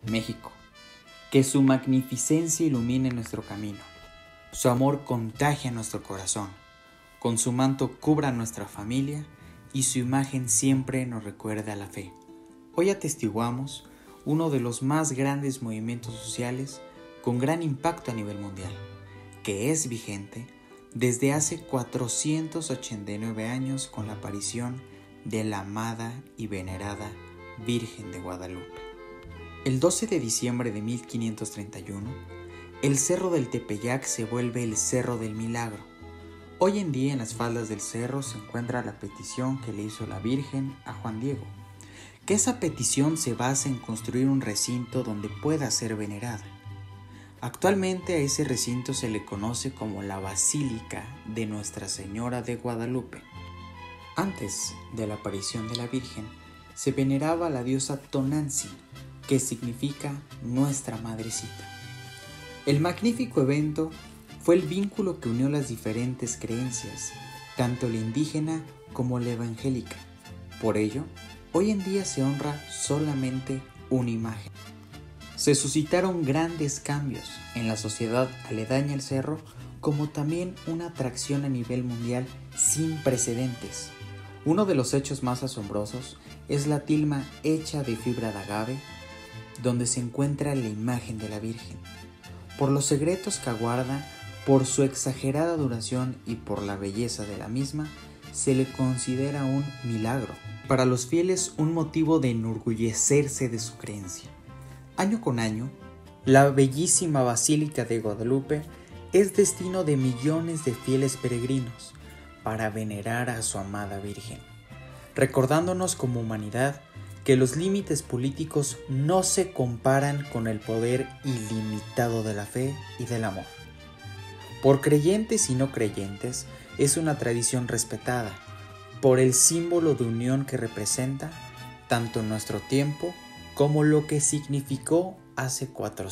México. Que su magnificencia ilumine nuestro camino. Su amor contagia nuestro corazón. Con su manto cubra nuestra familia y su imagen siempre nos recuerda a la fe. Hoy atestiguamos uno de los más grandes movimientos sociales con gran impacto a nivel mundial, que es vigente desde hace 489 años con la aparición de la amada y venerada Virgen de Guadalupe. El 12 de diciembre de 1531, el Cerro del Tepeyac se vuelve el Cerro del Milagro. Hoy en día en las faldas del cerro se encuentra la petición que le hizo la Virgen a Juan Diego, que esa petición se basa en construir un recinto donde pueda ser venerada. Actualmente a ese recinto se le conoce como la Basílica de Nuestra Señora de Guadalupe. Antes de la aparición de la Virgen, se veneraba a la diosa Tonantzin, que significa Nuestra Madrecita. El magnífico evento fue el vínculo que unió las diferentes creencias, tanto la indígena como la evangélica. Por ello, hoy en día se honra solamente una imagen. Se suscitaron grandes cambios en la sociedad aledaña al cerro, como también una atracción a nivel mundial sin precedentes. Uno de los hechos más asombrosos es la tilma hecha de fibra de agave, donde se encuentra la imagen de la Virgen. Por los secretos que aguarda, por su exagerada duración y por la belleza de la misma, se le considera un milagro. Para los fieles, un motivo de enorgullecerse de su creencia. Año con año, la bellísima Basílica de Guadalupe es destino de millones de fieles peregrinos para venerar a su amada Virgen, recordándonos como humanidad que los límites políticos no se comparan con el poder ilimitado de la fe y del amor. Por creyentes y no creyentes, es una tradición respetada por el símbolo de unión que representa tanto en nuestro tiempo como lo que significó hace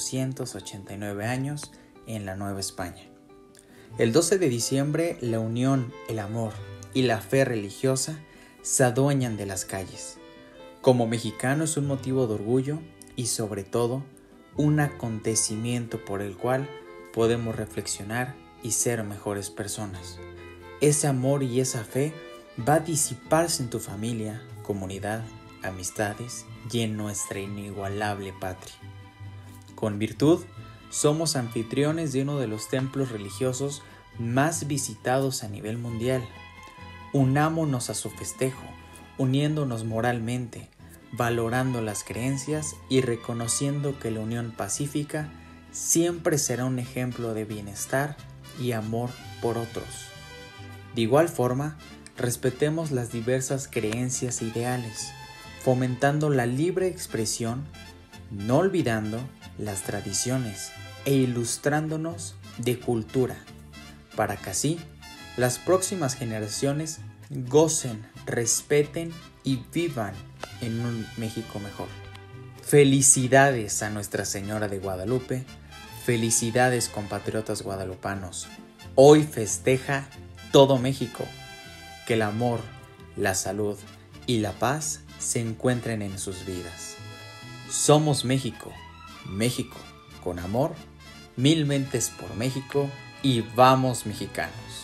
489 años en la Nueva España. El 12 de diciembre, la unión, el amor y la fe religiosa se adueñan de las calles. Como mexicano es un motivo de orgullo y sobre todo un acontecimiento por el cual podemos reflexionar y ser mejores personas. Ese amor y esa fe va a disiparse en tu familia, comunidad, amistades y en nuestra inigualable patria. Con virtud, somos anfitriones de uno de los templos religiosos más visitados a nivel mundial. Unámonos a su festejo, uniéndonos moralmente, valorando las creencias y reconociendo que la unión pacífica siempre será un ejemplo de bienestar y amor por otros. De igual forma, respetemos las diversas creencias e ideales, fomentando la libre expresión, no olvidando las tradiciones e ilustrándonos de cultura, para que así las próximas generaciones gocen, respeten y vivan en un México mejor. Felicidades a Nuestra Señora de Guadalupe, felicidades compatriotas guadalupanos. Hoy festeja todo México. Que el amor, la salud y la paz se encuentren en sus vidas. Somos México, México con amor, 1000 mentes por México y vamos mexicanos.